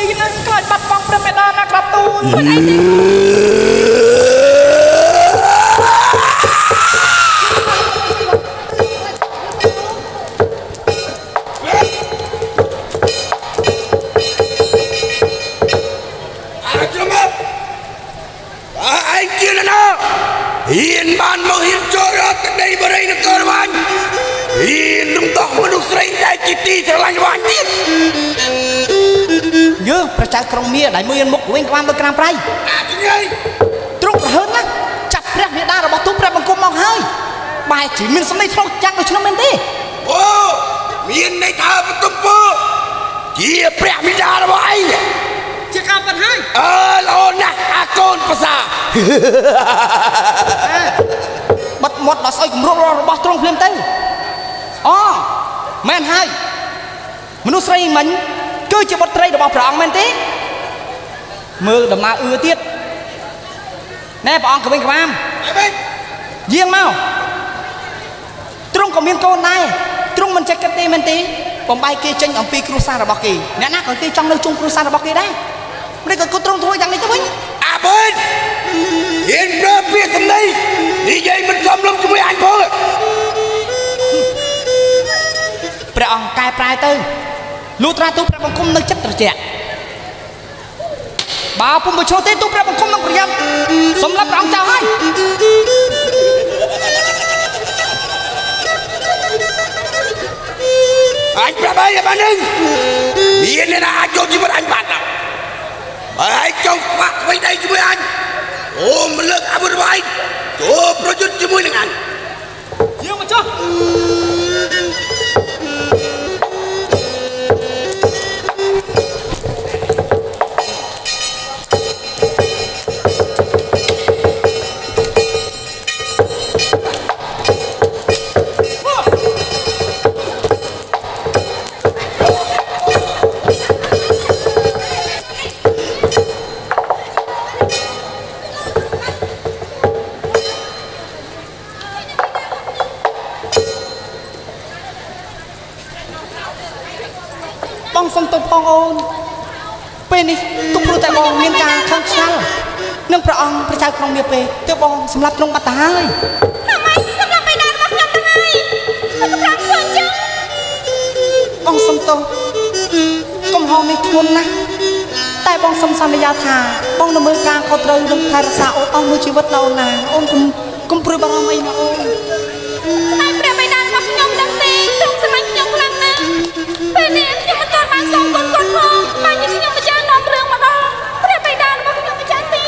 นะกลายบัดฟังประเมดานะครับตูนมันไอ้ hiền ban mau hiền cho ra từ đây vào đây nó cơ ban hiền đúng tóc mà đúng sấy đại chỉ ti trở lại ban tiếp nhớประชาครองเมียได้มือมุกเว้งความเป็นกลางไพรจึงไงตรงเฮิร์นนะจับพระเมียดาเราบอกทุบพระบังคุมมองให้บายchỉ mìnhสมัยทองจังเลยชนะมันดิโอ้เมียในท่าประตูปูเกี่ยพระเมียดาเราไอ้จะกลับกันให้เรานะอาโกนภาษาบัดหมดบัดซอยกุมรบเราบัดตรงเพลินเต้อ๋อแม่นให้มนุษย์ไรมันก็จะบัดไรเดี๋ยวบอกพระองค์แม่นตีมือเดี๋ยวมาเตี้ยแน่พระองค์ก็เป็นความเยี่ยงเมาตรงกับเมียนโกนนายตรงมันจะกระตีแม่นตีผมไปเกจังองปีครูซาระบอกกีเนี่ยนะก็เกจังเลยจงครูซาระบอกกีได้ไม่ก็ตรงทั่วอย่างนี้ตัววิ่งเบิ้ลเห็นเรือเปียกกันเลยนี่ยัยมันกำลังจะไม่อ่านพอพระองค์กายปลายตื้อลูตราตุพระบังคุมนึกจัดตระเจาะบ่าวพุ่มบุโชติตุพระบังคุมนังประยำสมรับพระองค์เจ้าให้อันประบายบ้านหนึ่งมีเนี่ยนะโจจิบันอันบัตรไอ้เจ้าฝากไว้ได้ช่วยอันโอ้มันเลิกอาบุรไว้ตัวประยุทธ์ช่วยหนึ่งอันเยี่ยมมาจ้าสมตบปองโอนเป็นนี่ตุกรู้แต่บองเมียนกาข้างชั้นนึ่งพระองค์พระเจ้าครองเมียเปเจ้าบองสำหรับลงบัตตายทำไมสำหรับไปนานบักยังทำไมมันกำลังควรจังบองสมตบกมหอมในทุนนะแต่บองสมสัญญาธาบองนมือกาเขาเตยลงไทยรักษาโอนมือชีวิตเรานาโอนกุมปรุบารมีนะโอนสมัยเปรียบไปนานบักยังดังตีตรงสมัยยังพลังนะเป็นนี่ยังมันการบางสองคนคนพอไปยังยังมาจ้างนำเรื่องมาดองเปรียบไปนานบักยังมาจ้างตี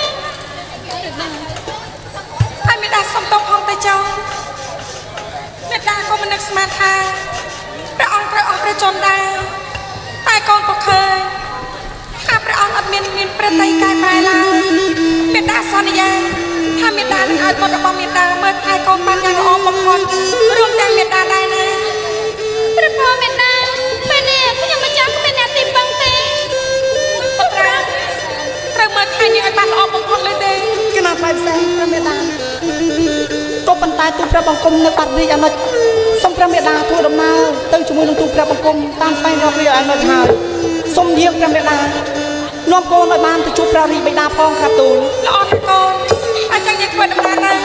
ไอ้เมดาสมตบห้องแต่เจ้าเมดาก็มันนึกสมาธาพระองค์ประจนได้แต่ก่อนก็เคยข้าพระองค์อัดมีนประเทศกายปลายลาเมดาสัญญาถ้าเมดาต้องเอาหมดระบบเมดาเมื่อไอ้ก่อนปัญญาก็ออกมาคนรวมแต่เมดาได้นะพระพ่อเมดาเป็นเนี่ยก็ยังมาจ้างก็เป็นเนี่ยติดบังเตะปกติเราเมื่อไทยเนี่ยไอ้บ้านออกมาคนเลยเด้ขนาดไปแซงพระเมดาก็ปันตายตุพระบังคมในปัตติอนุสมพระเมดาทั่วดำนาตั้งจมูกลงตุพระบังคมตามไปเราเรียอนุชาสมเยี่ยมพระเมดาน้อมโกนในบ้านไปจุพระรีใบดาพองครับตูนละอ่อนโกนอาจารย์ยังเปิดดำนาได้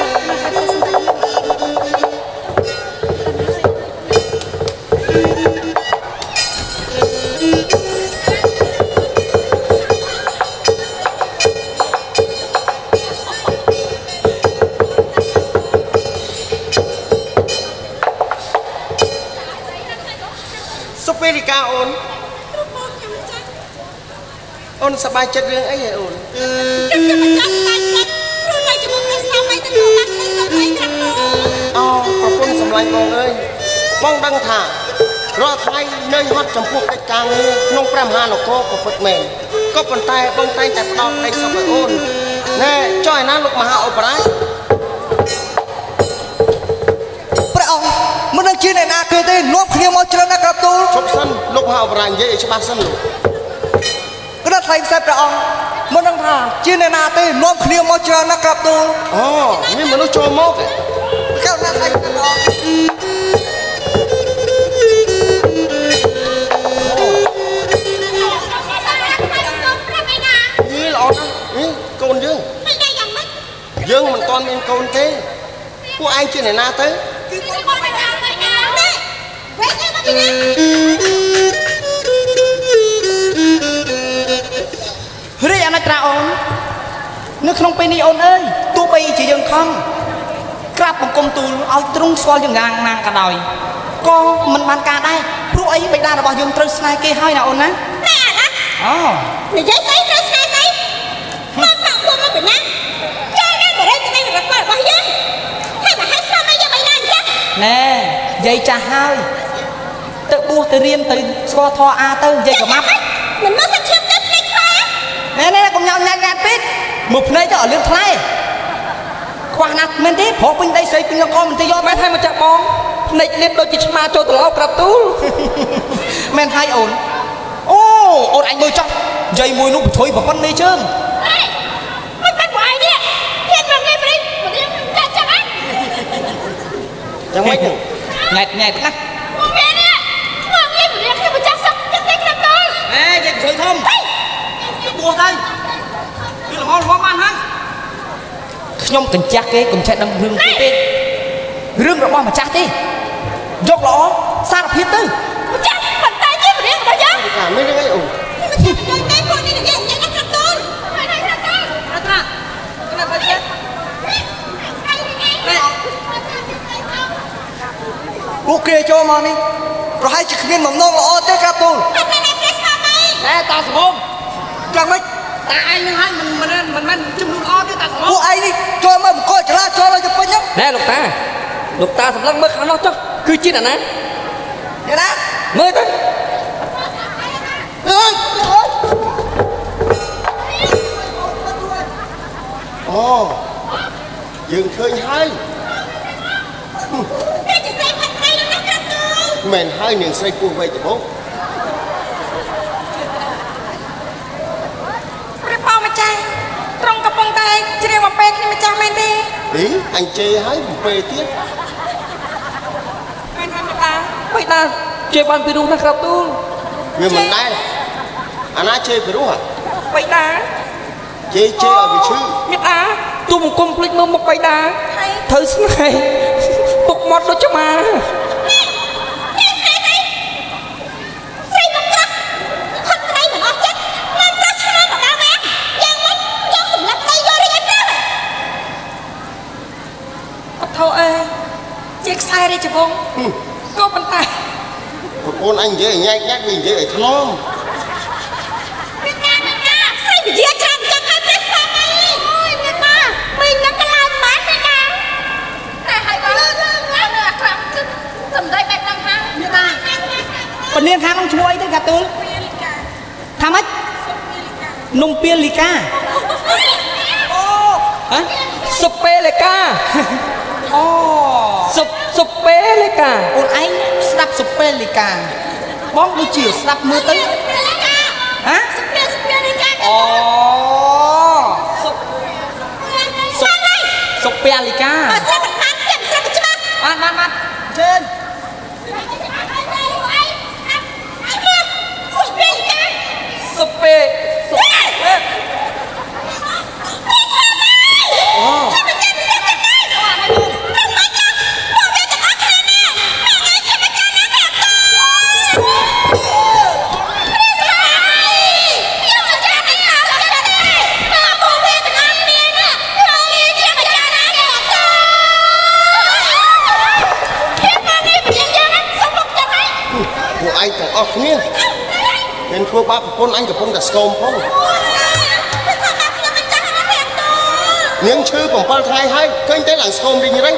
โอนสบายจัดเรื่องไอ้โอนจะมาจัดสบายจัดรู้อะไรจะบอกให้สบายแต่ตัวรักไม่สบายครับอ๋อขอบคุณสำหรับมองเอ้ยมองดังถ่ารอไทยเนยฮอตจำพวกกระจังน้องประมาณโคกับฟุตแมนก็ปนตายบางตายจัดตอกไอ้สบายโอนแน่จ้อยน้าลูกมหาอุปราชพระองค์มันนั่งจีนในนาเกยเต้นวบเขียวมอเจริญนะครับตูชกสั้นลูกมหาอุปราชเย่ชบ้าสั้นลูกก็ได้ไทยเสพพระองค์มันนั่งถ่าจีนในนาเต้นวบเขียวมอเจริญนะครับตูอ๋อนี่มันต้องโจมอกเข้าหน้าไทยพระองค์ anh chuyện này na tới រីអាណាត្រាអូននៅក្នុងពេលនេះអូនអើយទោះបីជាយើងខំក្រាបបង្គំទូលឲ្យទ្រង់ស្គាល់យ៉ាងណាក៏ដោយក៏មិនបានការដែរព្រោះអីបិតារបស់យើងត្រូវស្នេហ៍គេហើយណាអូនណាអូនិយាយស្អីត្រូវស្នេហ៍ស្អីមកពួកមកពីណាចានេះបរិយាកាសរបស់យើងហើយមកឲ្យស្គាល់មកយ៉ាងម៉េចណាអញ្ចឹងណែយាយចាស់ហើយទៅបួសទៅរៀនទៅស្គាល់ធម៌អាទៅយាយក៏មកមិនមកសាច់ឈាមទៅភ្នែកខ្លាំងណែកុំញ៉ាំញ៉ាំពេកមើលភ្នែកទៅឲ្យលឿនថ្លៃខ្វះណាស់មែនទេព្រោះពេញដីស្រីពេញកមិនទៅយកមែនហើយមកចាក់បងភ្នែកលៀនដូចជាឆ្មាចូលទៅឡោក្រាបទូលមែនហើយអូនអូនអញមើលចោះនិយាយមួយនោះប្រជួយប្រពន្ធនេះជើងមិនបាច់ពួកឯងនេះហ៊ានមកងាយព្រីមកយើងចាក់ចឹងហ៎យ៉ាងម៉េចហ្នឹងញ៉ែតណាស់មកវានេះមកងាយព្រីខ្ញុំមកចាក់សឹកចឹងទេក្រាបទូលនិយាយប្រជួយធំបួសទៅវាល្មមបានហើយខ្ញុំកញ្ចាស់គេកុំចេះដឹងរឿងគេពេករឿងរបស់ម្ចាស់ទេយកល្អសារភាពទៅម្ចាស់ប៉ុន្តែជារឿងរបស់យើងកាមិនហ្នឹងអីអូម្ចាស់ជួយតែពួកនេះនិយាយក្រាបទូលហើយក្រាបទូលអត់ណាក្រាបទៅទៀតពួកគេចូលមកនេះប្រហែលជាគ្មានបំណងល្អទេក្រាបទូលតែតាសមុំយ៉ាងម៉េចតាឯងនឹងហើយមិនមែនជំនុំល្អទេតាសមុំពួកឯងនេះចូលមកបង្កចរាចរណ៍ឲ្យទៅពេញហ្នឹងណែលោកតាសម្លឹងមើលខាងនោះចុះគឺជាអ្នកណាអ្នកណាមើលទៅអូយើងឃើញហើយមែនហើយនាងស្រីពស់វៃត្បូងព្រះប៉ោម្ចាស់ត្រង់កំពុងតែជ្រាបអំពីគ្នាម្ចាស់មែនទេអញជេរហើយអំពីទៀតមែនហើយម្ចាស់បិតាជេរបានពីរោះណាក្រាបទូលវាមិនដែរអាណាជេរពីរោះបិតាជេរឲ្យវាឈឺមេតាទូបង្គំភ្លេចមើលមុខបិតាត្រូវស្នេហ៍ពុកមាត់ដូចឆ្មាជាខ្សែរាជវង្សក៏ប៉ុន្តែប្រពន្ធអញនិយាយញ៉ែកវានិយាយឲ្យថ្នមមានការស្រីវិជាច្រើនចង់ឲ្យព្រះស្វាមីអូយមានតាមីងនឹងកន្លែងបានទេតាតែឲ្យបើលើនៅអាក្រក់គឺសំដីបែបហ្នឹងហើយមានតាពនាងខាងនឹងឈ្មោះអីទៅកាទូលថាម៉េចនំពាលីកាអូហ៎សុពេលីកាអូសុពេលីកាអូនឯងស្ដាប់សុពេលីកាបងដូចជាស្ដាប់មើលទៅហ៎សុពេលីកាអូសុពេលីកាស្ដាប់បានទៀតស្ដាប់ច្បាស់បានជើញសុពេអស់គ្នាមានធ្វើបាបប្រពន្ធអញកំពុងតែស្គមផងនាងឈឺ7ថ្ងៃហើយឃើញតែឡើងស្គមវិញរឹង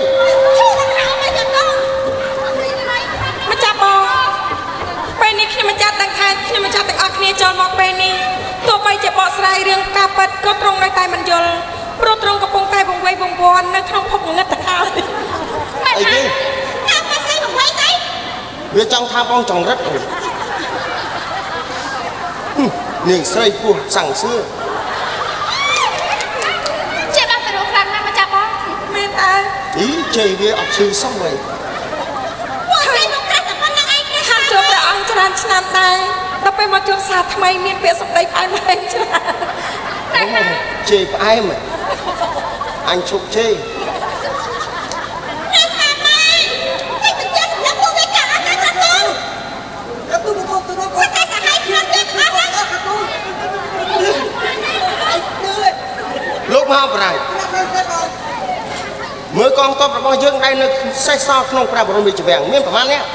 ម្ចាស់បងពេលនេះខ្ញុំម្ចាស់ដឹងថាខ្ញុំម្ចាស់ទាំងអស់គ្នាចូលមកពេលនេះទោះបីជាបកស្រាយរឿងការពិតក៏ទ្រង់នៅតែមិនយល់ព្រោះទ្រង់កំពុងតែវង្វេងវង្វាន់នៅក្នុងភពងឹតតកោអីគេការពិតស្អីវង្វេងស្អីវាចង់ថាបងចង់រឹតនាងស្រីពស់សាំងសឿជាបានទៅរកខ្លាំងណាស់ម្ចាស់បងមែនអើជ័យវាអត់ឈឺសោះវិញពួកស្រីមកកាត់តែប៉ុណ្្នឹងឯងខាងជួបព្រះអង្គច្រើនឆ្នាំដែរដល់ពេលមកជួបសារថ្មីមានពាក្យសម្ដីផ្អែមច្រើនជ័យផ្អែមអញឈប់ជ័យកងទ័ពរបស់យើងដែលនៅសេះសល់ក្នុងព្រះបរមរាជវាំងមានប្រមាណនេះ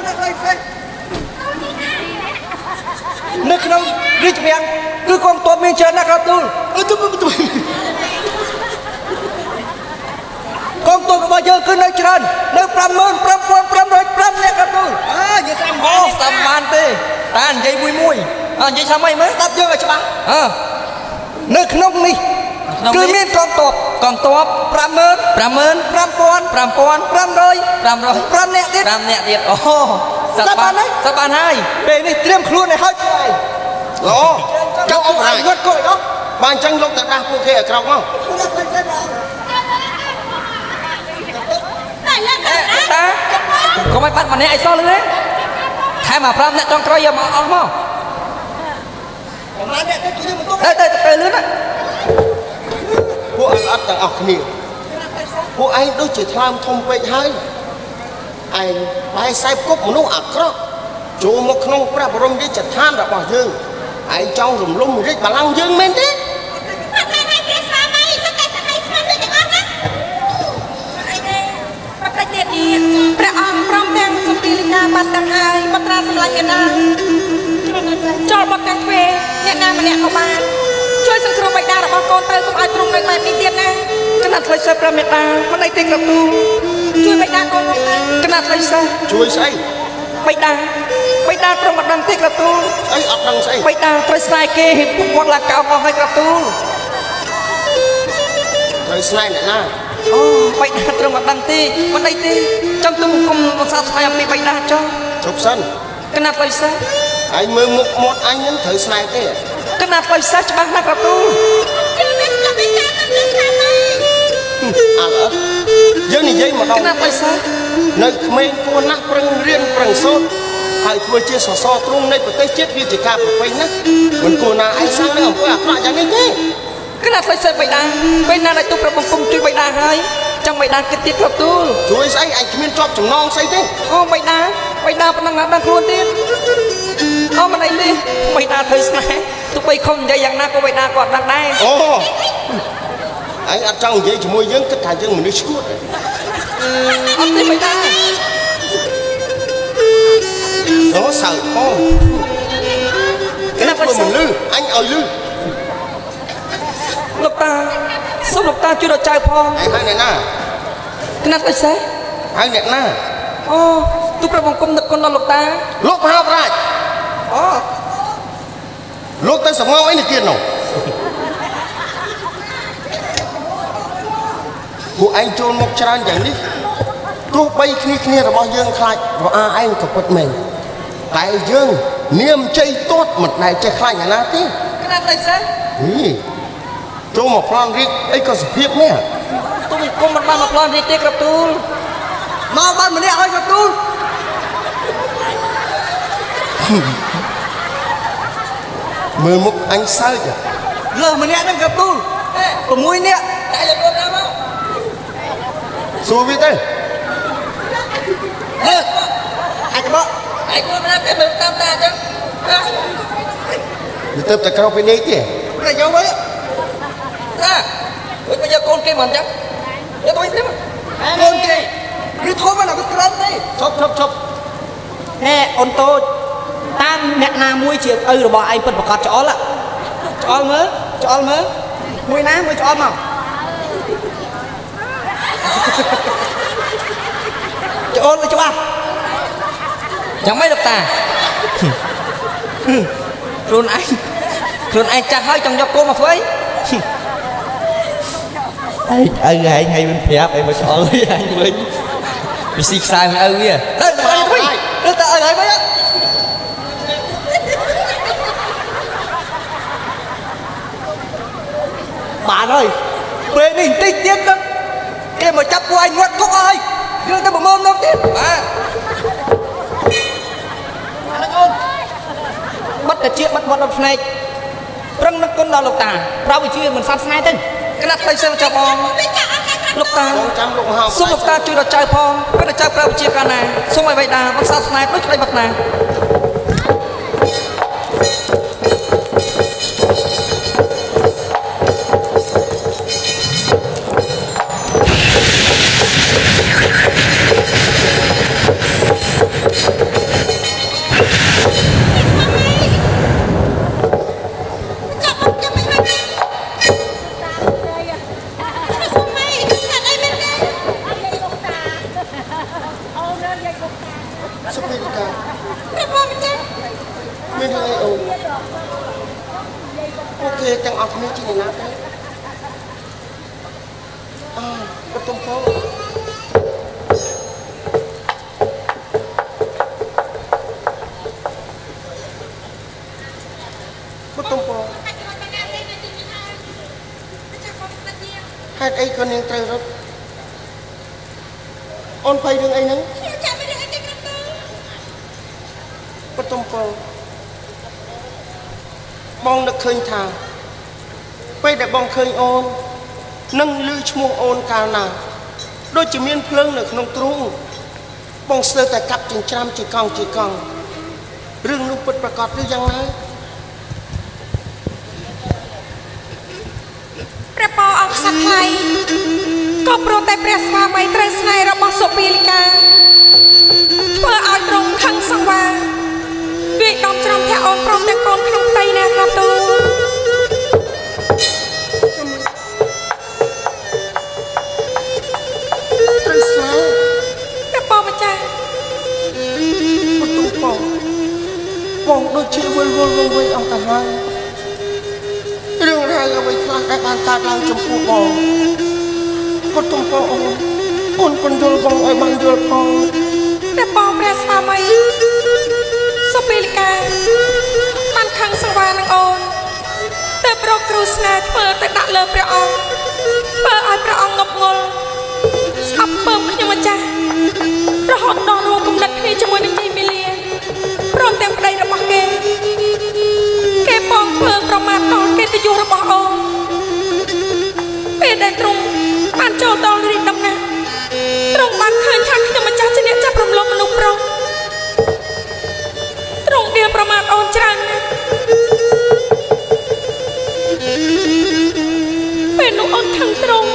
នៅក្នុងរាជវាំងគឺកងទ័ពមានច្រើនណាស់ครับទូលកងទ័ពរបស់យើងគឺនៅច្រើននៅ 55,505 នាក់ครับទូលនិយាយស្ដាំបានទេតានិយាយមួយនិយាយថាម៉េចមើលស្ដាប់យើងឲ្យច្បាស់នៅក្នុងនេះគឺមានកងទ័ព55500 នាក់ទៀតអូសត្វបានហើយពេលនេះត្រៀមខ្លួនឲ្យហើយល្អចូលអង្គហើយគាត់គាត់អស់បានអញ្ចឹងលោកទៅដាស់ពួកគេឲ្យក្រោកមកតាកុំឲ្យបាត់ម្នាក់ឲ្យសោះលឿនថែមមក5នាក់ចុងក្រោយយកមកអស់មកប្រហែលអ្នកទៅយើងមិនទុកទៅលឿនណាពួកអត់ទាំងអស់គ្នាពួកឯងដូចជាថ្លើមធំពេកហើយឯងបែរខ្សែគប់មនុស្សអាក្រក់ចូលមកក្នុងព្រះបរមរាជដ្ឋានរបស់យើងឯងចង់រំលំរាជបល្ល័ង្កយើងមែនទេព្រះស្វាមីសុខតែស្អីស្មានដូចទាំងអស់ណាអីទេប្រតិទៀតនេះព្រះអង្គព្រមទាំងសុពីលិកាបាត់ទាំងហើយបត្រាសម្លាញ់ឯណាចូលមកទាំងពេលអ្នកណាម្នាក់ក៏បានជួយសង្គ្រោះបិតារបស់កូនទៅកុំឲ្យទ្រង់នៅបែបនេះទៀតណាកណាត់ថ្លៃសិស្សព្រះមេតាមិនអីទេក្រទូជួយបិតាកូនទៅកណាត់ថ្លៃសិស្សជួយស្អីបិតាទ្រង់មិនដឹងទេក្រទូអីអត់ដឹងស្អីបិតាត្រូវស្នេហ៍គេពុកមាត់ឡើងកោបអស់ហើយក្រទូត្រូវស្នេហ៍អ្នកណាអូបិតាទ្រង់មិនដឹងទេមិនអីទេចាំទុំគុំសាស្ត្រស្នេហ៍ពីបិតាចុះជប់សិនកណាត់ថ្លៃសិស្សហើយមើលមុខមាត់អញនឹងត្រូវស្នេហ៍ទេកណាត់ផ្លូវសាស្ត្រច្បាស់ណាស់ក្រទូអត់យើងនិយាយមកដល់កណាត់ផ្លូវសាស្ត្រនៅក្មេងគួរណាស់ប្រឹងរៀនប្រឹងសូត្រហើយធ្វើជាសសរទ្រូងនៃប្រទេសជាតិវាជាការប្រពៃណាស់មិនគួរណាឯងសាងនឹងអំពើអាក្រក់យ៉ាងនេះទេកណាត់ផ្លូវសាស្ត្របិតាពេលណាដែលទូព្រះបង្គំជួយបិតាហើយចាំបិតាគិតទៀតក្រទូជួយស្អីឯងគ្មានជាប់ចំណងស្អីទេអូបិតាប៉ុណ្ណឹងណាស់ដល់ខ្លួនទៀតអូមិនអីទេបិតាធ្វើស្នេហ៍ទោះបីខំនិយាយយ៉ាងណាក៏បិតាក៏អត់ដឹងដែរអូឯងអត់ចង់និយាយជាមួយយើងគិតថាយើងមនុស្សឈួតអត់ទេបិតាអូសើអូកណាប់មិនលឺអញឲ្យលឺលោកតាសូមលោកតាជួយដល់ចៅផងឯងហៅអ្នកណាកណាប់អីសេះហៅអ្នកណាអូទូព្រះបង្គំនឹកគុណដល់លោកតាលោកមហាប្រាជ្ញអូលោកទៅសម្ងអីនេះទៀតនោះពួកឯងចូលមកច្រើនយ៉ាងនេះទោះបីគ្នារបស់យើងខ្លាចរអាឯងក៏ពិតមែនតែយើងនាមជ័យទាត់មិនដែលចេះខ្លាចណាទេកណាត់អីសេះចូលមកប្លន់រីកអីក៏សុភាពនេះទូបង្គំមិនបានមកប្លន់រីកទេក្រទូលមកបានម្នាក់ឲ្យក្រទូលមើលមុខអញសើចលើម្នាក់ហ្នឹងក្រទូល6នាក់តែយកខ្លួនមកសួរវាទៅអាចបកអាចខ្លួនណាទៅមើលតាមតាអញ្ចឹងវាទៅតែក្រៅពីនេះទេតែយកវិញវិញមកយកកូនគេមកអញ្ចឹងយកទៅវិញទេកូនគេវាធំមកដល់ក្រាន់ទេឈប់ហេអូនតូចតាមអ្នកណាមួយជាឪរបស់ឯងពិតប្រកបច្អល់មើលមួយណាមួយច្អល់មកច្អល់ទៅច្បាស់យ៉ាងម៉េចលោកតាខ្លួនឯងចាស់ហើយចង់យកកូនមកធ្វើអីឪឯងឲ្យមិនប្រាប់ឯងមកឆ្អល់ឯងវិញវាស៊ីខ្សែមិនឪវាទៅទៅឪហើយវិញបានហើយពេលនេះបន្តិចទៀតទៅគេមកចាប់ពួកឯងងាត់គុកអស់ហើយយើងទៅប្រមូលនោះទៀតបាទអានោះអូនបាត់តាជាបាត់មាត់ដល់ភ្នែកប្រឹងនឹកគុណដល់លោកតាប្រោវិជាមិនសាប់ស្នេហ៍ទេកណាត់ផ្លេចសិនចាប់បងលោកតាសូមលោកតាជួយដល់ចៅផងពេលចៅប្រោវិជាកាលណាសូមឲ្យបិតាមិនសាប់ស្នេហ៍ដូចក្តីបាត់ណាព្រះបងម្ចាស់មានអីអូនអូខេទាំងអស់គ្នាជាណាទេបតុមពោហេតុអីក៏នាងត្រូវរត់អូនភ័យរឿងអីហ្នឹងខ្ញុំចាំមិនរឿងអីទេគ្រូបតុមពោបងនឹកឃើញថាពេលដែលបងឃើញអូននឹងឮឈ្មោះអូនកាលណាដូចជាមានភ្លើងនៅក្នុងទ្រូងបងស្ទើរតែកាប់ចិញ្ច្រាំជាកង់រឿងនោះពិតប្រាកដឬយ៉ាងណាព្រះបោអង្គសក្តិក៏ព្រមតែព្រះស្វាមីត្រូវស្នេហ៍របស់សុពីលិកាធ្វើឲ្យទ្រង់ខឹងសង្វាវាកំច្រំធាក់អូនព្រមទាំងកូនក្នុងផ្ទៃណាក្រាបទូលត្រូវស្នេហ៍ព្រះបោម្ចាស់បន្ទូបងដូចជាវល់អស់ទៅហើយរឿងរ៉ាវអ្វីខ្លះដែលបានកើតឡើងចំពោះបងក៏ទុំបងអូនពន្យល់បងឲ្យបានយល់ផងព្រះបងព្រះស្វាមីសុពីលិកាបានខឹងសង្វានឹងអូនតែប្រកគ្រូស្នេហ៍ធ្វើទៅដាក់លើព្រះអង្គធ្វើឲ្យព្រះអង្គងប់ងល់ស្អប់ពើមខ្ញុំម្ចាស់រហូតដល់រួមគំនិតគ្នាជាមួយនឹងយាយមីលាព្រមទាំងប្តីរបស់គេបងធ្វើប្រមាថដល់កិត្តិយសរបស់អូនពេលដែលទ្រង់បានចូលដល់រាជដំណាក់ទ្រង់បានឃើញថាខ្ញុំម្ចាស់ជាអ្នកចាប់រំលំមនុស្សប្រុសទ្រង់ដៀលប្រមាថអូនច្រើនណាស់ពេលនោះអូនខឹងទ្រង់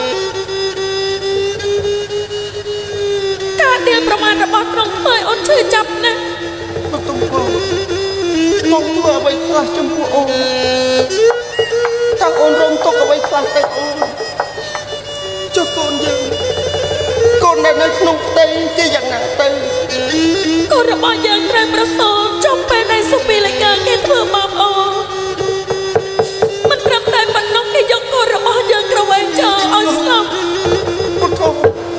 ការដៀលប្រមាថរបស់ទ្រង់ធ្វើឲ្យអូនឈឺចាប់ណាស់បងធ្វើអ្វីខ្លះចំពោះអូនតាំងអូនរំទុកអ្វីខ្លះទៅអូនចុះកូនយើងកូនដែលនៅក្នុងផ្ទៃគេយ៉ាងណាទៅកូនរបស់យើងត្រូវប្រសូតចុះពេលដែលសុពីលិកាគេធ្វើបាបអូនមិនត្រឹមតែប៉ុណ្ណោះគេយកកូនរបស់យើងក្រវែងចោលឲ្យស្លាប់ពុទ្ធ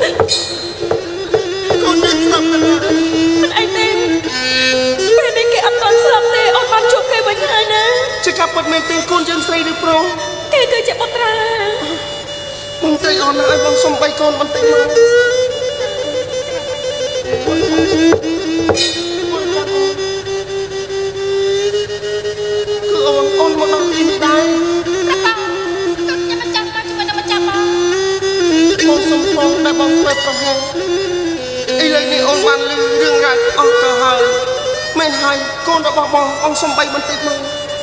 កូនយើងស្លាប់ទៅមិនអីទេពេលនេះគេអត់ទាន់ស្លាប់ទេអូនបានជួបគេវិញហើយណាជាការពិតមែនទេកូនយើងស្រីឬប្រុសគេគឺជាបុត្រាបងត្រីអូនឲ្យបងសុំបីកូនបន្តិចមកគឺអូនមកដល់ទីនេះដែរខ្ញុំមិនចាំបានជួយនឹងមិនចាំបងសុំផងដែលបងធ្វើប្រហែលឥឡូវនេះអូនបានឮរឿងរ៉ាវអស់ទៅហើយមែនហើយកូនរបស់បងអង្គសំបីបន្តិចមក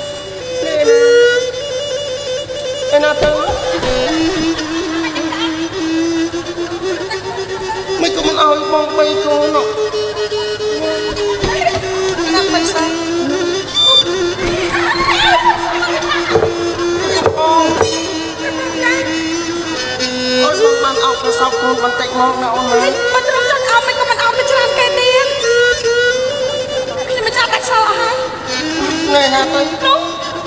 ឯណាទៅមិនក៏មិនឲ្យបងបីកូននោះណាប់មិនស្អាតអូនបានអោបប្រសពកូនបន្តិចមកណាអូនណាមិនត្រឹមចង់អោបមិនក៏មិនអោបទៅច្រើនគេទៀតខ្ញុំមិនចាំដាច់សល់អស់ហើយណែណាទៅនោះ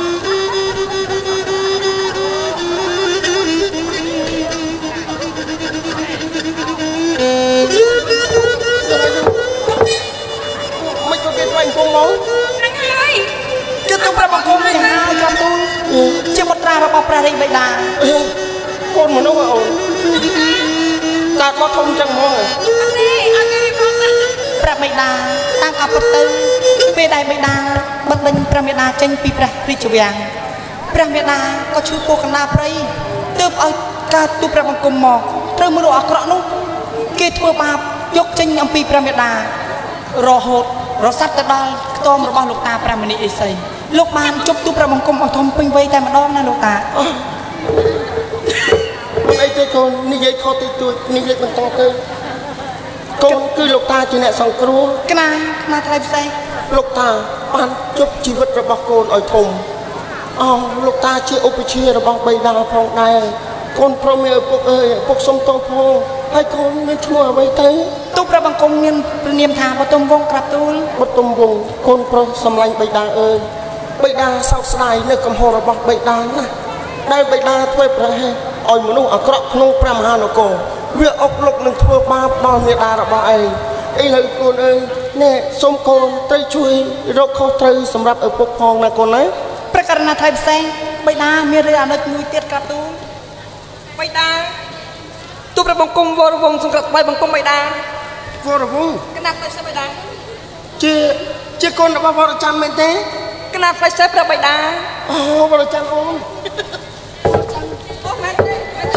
មិនក៏គេស្វែងគុំមកហ្នឹងហើយគឺទុំប្រាប់បង្គំយ៉ាងណាចាំទូលជាបុត្រារបស់ព្រះរាជបិតាកូនមនុស្សអូនកើតមកធំចឹងហ្មងអត់ទេអត់ទេបងព្រះបិតាតាំងអបទៅពេលដែលបិតាបិទដេញព្រះមេតាចេញពីព្រះរាជវាំងព្រះមេតាក៏ឈឺពោះកណ្ដាលព្រៃទើបឲ្យកើតទូព្រះបង្គំមកត្រូវមនុស្សអាក្រក់នោះគេធ្វើបាបយកចេញអំពីព្រះមេតារហូតរសាត់ទៅដល់ខ្ទមរបស់លោកតាព្រះមនីអេសីលោកបានជប់ទូព្រះបង្គំអស់ធំពេញវ័យតែម្ដងណាលោកតាមិនអីទេកូននិយាយខុសតិចតួចនិយាយបន្តទៅកូនគឺលោកតាជាអ្នកសង្គ្រោះក្នាថ្លៃផ្សេងលោកតាបានជប់ជីវិតរបស់កូនឲ្យធំលោកតាជាឧបជារបស់បិតាផងដែរកូនព្រមឲ្យឪពុកអើយឪពុកសុំទោសផងហើយកូនមានឈ្មោះអ្វីទៅទូព្រះបង្គំមានព្រះនាមថាបតុមវងក្រាបទូលបតុមវងកូនប្រុសសម្លាញ់បិតាអើយបិតាសោកស្ដាយនៅកំហុសរបស់បិតាណាស់ដែលបិតាធ្វើប្រហែសឲ្យមនុស្សអាក្រក់ក្នុងព្រះមហានគរវាអុកលុកនឹងធ្វើបាបដល់មេដារបស់ឯងឥឡូវកូនអើយណែសូមកូនត្រូវជួយរកខុសត្រូវសម្រាប់ឪពុកផងណាកូនណាព្រះករណីថៃផ្សេងបិតាមានរឿងអាណិតមួយទៀតក្រាបទូលបិតាទូព្រះបង្គំវរវងសង្កត់បាយបង្គំបិតាវរវងកណាត់ផ្សេងបិតាជាកូនរបស់វរចាំមែនទេកណាត់ផ្សេងព្រះបិតាអូវរចាំអូនអូមែនទេ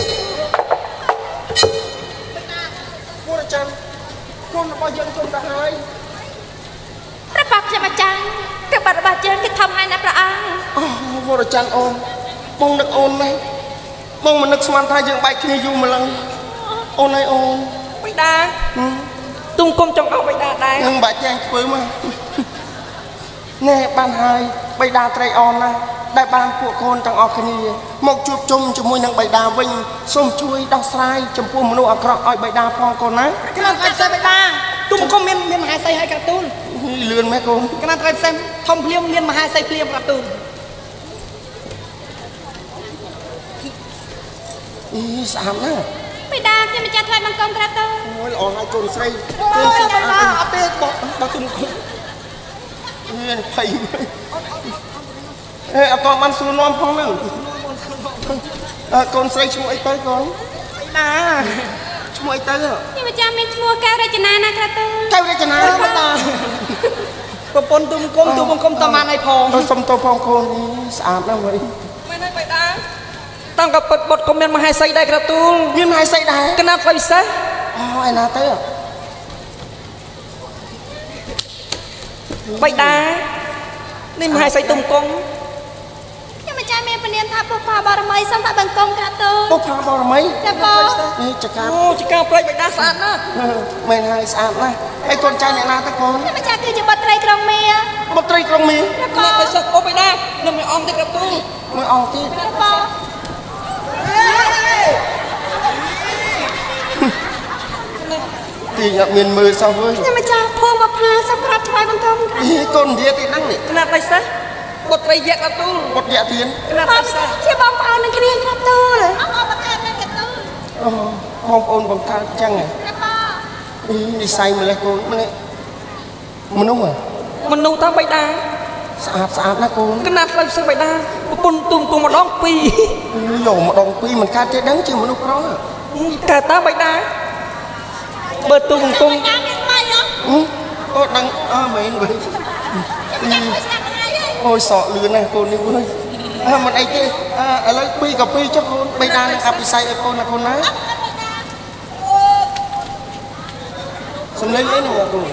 វរចាំកូនរបស់យើងជុំទៅហើយព្រះបាទខ្ញុំអាចារ្យគឺបាត់របស់យើងគឺធំហើយណាព្រះអង្គអូវរចាំអូនបងនឹកអូនណាបងមិននឹកស្មានថាយើងបែកគ្នាយូរម្លឹងអូនហើយអូនបិតាទុំគុំចង់អោបិតាដែរនឹងបាច់ចាំធ្វើមកណែបានហើយបិតាត្រេកអរណាស់ដែលបានពួកកូនទាំងអស់គ្នាមកជួបជុំជាមួយនឹងបិតាវិញសូមជួយដោះស្រាយចំពោះមនុស្សអាក្រក់ឲ្យបិតាផងកូនណាកណាត់ផ្សេងបិតាទុំគុំមានមហាសីឲ្យក្រាបទូលលឿនម៉េចកូនកណាត់ផ្សេងធំភ្លាមមានមហាសីភ្លាមក្រាបទូលស្អាតណាស់បិតាខ្ញុំម្ចាស់ថ្លៃបង្គំក្រាបទូលអូយល្អហើយកូនស្រីអូយស្អាតអត់ទេបោះទុំគុំមានភ័យអត់តបានសួរនាំផងហ្នឹងកូនស្រីឈ្មោះអីទៅកូនណាឈ្មោះអីទៅខ្ញុំម្ចាស់មានឈ្មោះកែវរចនាណាក្រាបទូលកែវរចនាបិតាប្រពន្ធទុំគុំតាម៉ានអីផងសុំតផងកូនស្អាតណាស់វិញមែនហើយបិតាតាំងកពិតបុតក៏មានមហេសីដែរក្រាបទូលមានមហេសីដែរកណាត់ពិសេសអូឯណាទៅបិតានេះមហេសីទុំគុំខ្ញុំម្ចាស់មានពនាមថាពុទ្ធបរមីសូមថាបង្គំក្រាបទូលពុទ្ធបរមីចាបងនេះចកាអូចកាព្រៃបិតាស្អាតណាស់មែនហើយស្អាតណាស់ហើយកូនចៅអ្នកណាទៅកូនខ្ញុំម្ចាស់គឺជាបុត្រីក្រុងមាបុត្រីក្រុងមាកណាត់ពិសេសអូបិតានឹងមួយអង្គទៀតក្រាបទូលមួយអង្គទៀតបងទីអត់មានមើលសោះវើខ្ញុំម្ចាស់ភូមិផាសម្រាប់ថ្លៃបង្គំកូននិយាយទីហ្នឹងនេះកណាត់ពិសេសបុត្រីយៈក្រាបទូលបុត្រយៈទៀនកណាត់ពិសេសជាបងប្អូននឹងគ្នាក្រាបទូលអបកានឹងក្រាបទូលអូបងប្អូនបង្កើតចឹងហ៎និស័យម្លេះកូនម្នាក់មនុស្សតាបិតាស្អាតណាកូនកណាត់ផ្លូវសិស្សបិតាប្រពន្ធទុំគុំម្ដងពីរយកម្ដងពីរមិនកើតទេដឹងជាមនុស្សប្រុសកើតតាបិតាបើទុំគុំអូដឹងមែនវិញអូយសក់លឿនណាស់កូននេះវិញមិនអីទេឥឡូវពីរក៏ពីរចុះកូនបិតានឹងអភិសេកឲ្យកូនណាកូនណាសំឡេងអីនោះកូន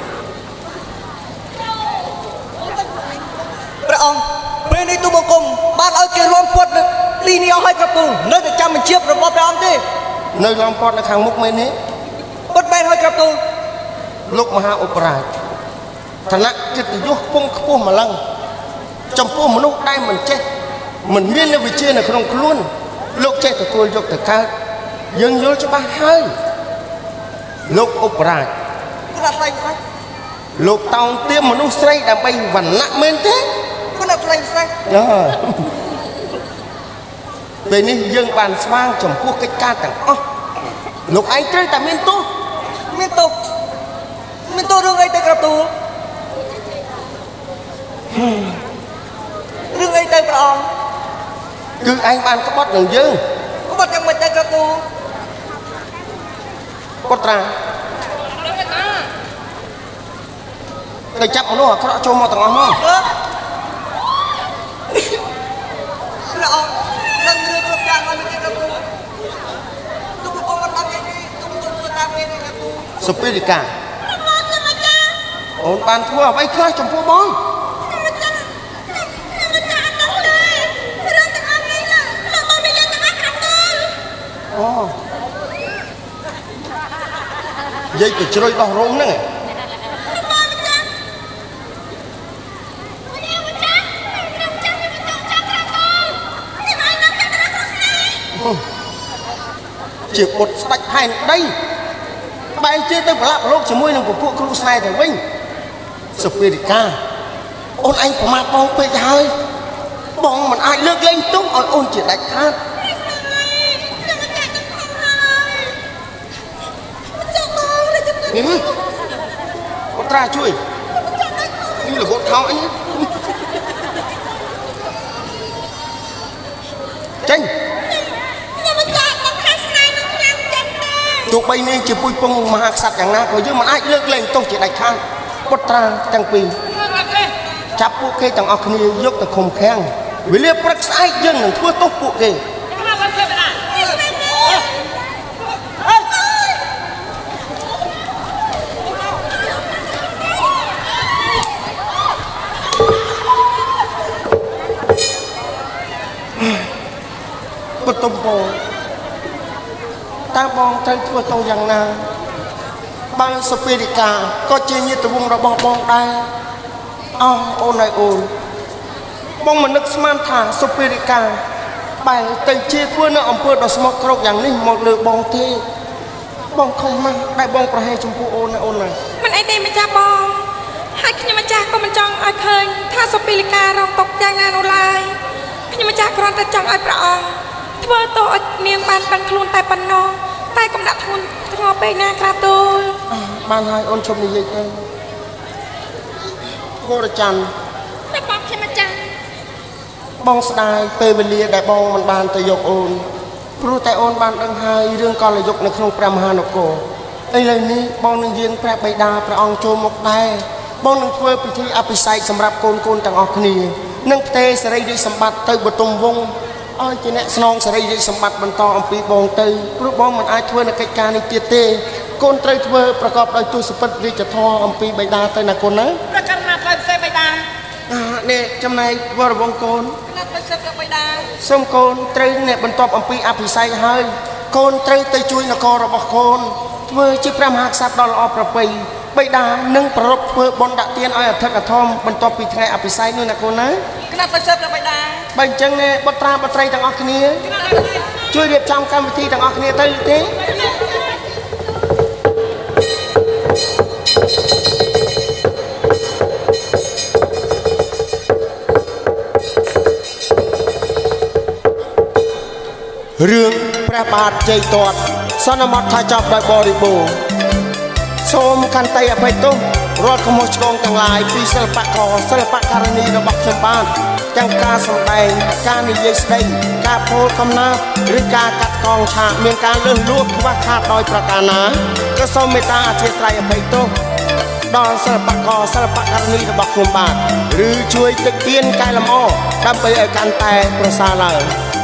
ព្រះអង្គពេលនេះទូបង្គំបានឲ្យគេរួមពាត់ទីនេះអស់ឲ្យក្រាបទូលនៅតែចាំបញ្ជារបស់ព្រះអង្គទេនៅឡំពាត់នៅខាងមុខមែនទេពុតបែរឲ្យក្រាបទូលលោកមហាឧបរាជឋានៈកិត្តិយសពងខ្ពស់ម្លឹងចំពោះមនុស្សដែលមិនចេះមិនមានវិជ្ជានៅក្នុងខ្លួនលោកចេះទទួលយកទៅកើតយើងយល់ច្បាស់ហើយលោកឧបរាជគណៈថ្លៃផ្សេងលោកតោងទាមមនុស្សស្រីដើម្បីវណ្ណៈមែនទេគណៈថ្លៃផ្សេងពេលនេះយើងបានស្វាងចំពោះកិច្ចការទាំងអស់លោកឯងត្រូវតែមានទោសរឿងអីទៅក្រាបទូលរឿងអីទៅព្រះអង្គគឺឯងបានក្បត់នឹងយើងក្បត់យ៉ាងម៉េចទៅក្រាបទូលពុត្រាទៅចាប់មនុស្សអាក្រក់ចូលមកទាំងអស់មកព្រះអង្គនឹងរឿងគ្រប់យ៉ាងឲ្យមានក្រាបទូលទុំគុំមកតាមយ៉ាងនេះទុំគុំទៅតាមនេះក្រាបទូលសុពេរិកាអូនបានធ្វើអ្វីខ្លះចំពោះបងអូនិយាយទៅជ្រុយដោះរោមហ្នឹងជាបុត្រស្ដេចផែនដីបែរជាទៅប្រឡាក់ប្រឡូកជាមួយនឹងពពួកគ្រូស្នេហ៍ទៅវិញសុពីរិកាអូនឯងប្រមាថបងពេកហើយបងមិនអាចលើកលែងទោសឲ្យអូនជាដាច់ខាតអូនត្រាជួយនេះរហូតថោអញចេញទោះបីនេះជាពុយពងមហាក្សត្រយ៉ាងណាក៏យើងមិនអាចលើកលែងទោសជាដាច់ខាតបុត្រាទាំងពីរចាប់ពួកគេទាំងអស់គ្នាយកទៅឃុំឃាំងវេលាព្រឹកស្អែកយើងនឹងធ្វើទោសពួកគេបតុមបងតើបងត្រូវធ្វើទោសយ៉ាងណាបើសុពីរិកាក៏ជាញាតិវងศ์របស់បងដែរអូនហើយអូនបងមិននឹកស្មានថាសុពីរិកាបែរទៅជាធ្វើនៅអំពើដ៏ស្មោកគ្រោកយ៉ាងនេះមកលើបងទេបងខំណាស់ដែលបងប្រហែលចំពោះអូនហើយអូនណាមិនអីទេម្ចាស់បងហើយខ្ញុំម្ចាស់ក៏មិនចង់ឲ្យឃើញថាសុពីរិការងទុកយ៉ាងណានោះឡើយខ្ញុំម្ចាស់គ្រាន់តែចង់ឲ្យព្រះអង្គធ្វើទោសឲ្យនាងបានដឹងខ្លួនតែប៉ុណ្ណោះតែកុំដាក់ធ្ងន់ធ្ងរពេកណាក្រាបទូលបានហើយអូនជុំនិយាយទៅគោរច័ន្ទតែបងខ្ញុំម្ចាស់បងស្ដាយពេលវេលាដែលបងមិនបានទៅយកអូនព្រោះតែអូនបានដឹងហើយរឿងកលយុគនៅក្នុងព្រះមហានគរឥឡូវនេះបងនឹងយាងព្រះបិតាព្រះអង្គចូលមកដែរបងនឹងធ្វើពិធីអភិសេកសម្រាប់កូនទាំងអស់គ្នានឹងផ្ទេរសេរីរាជសម្បត្តិទៅបទុមវង្សឲ្យជាអ្នកស្នងសេរីរាជសម្បត្តិបន្តអំពីបងទៅព្រោះបងមិនអាចធ្វើនៅកិច្ចការនេះទៀតទេកូនត្រូវធ្វើប្រកបដោយទស្សពិតរាជធម៌អំពីបិតាទៅណាកូនណាប្រកាសណាផ្លែផ្សេងបិតានេះចំណែកវរវង្សកូនណាត់ទៅសិទ្ធិបិតាសូមកូនត្រូវអ្នកបន្ទាប់អំពីអភិសេកហើយកូនត្រូវទៅជួយនគររបស់កូនធ្វើជាព្រះមហាក្សត្រដ៏ល្អប្រពៃបិតានឹងប្ររពធ្វើបុណ្យដាក់ទានឲ្យអធិកអធមបន្ទាប់ពីថ្ងៃអភិសេកនោះណាកូនណាណាត់ទៅសិទ្ធិបិតាបើអញ្ចឹងបុត្រាបុត្រីទាំងអស់គ្នាជួយរៀបចំកម្មវិធីទាំងអស់គ្នាទៅទេរឿងព្រះបាទជ័យទាត់សន្មតថាចប់ដោយបរិបូរណ៍សូមខន្តីអភ័យទោសរាល់ខុសឆ្គងទាំងឡាយពីសិល្បករសិល្បករនីរបស់ខ្ញុំបាទទាំងការសម្ដែងការនិយាយស្ដីការពោលកំណាព្យឬការកាត់កងឆាកមានការលើសលួសខ្វះខាតដោយប្រការណាក៏សូមមេត្តាអធិស្ឋានអភ័យទោសដល់សិល្បករសិល្បករនីរបស់ខ្ញុំបាទឬជួយទឹកទៀនកែលម្អដើម្បីឲ្យកាន់តែប្រសើរឡើង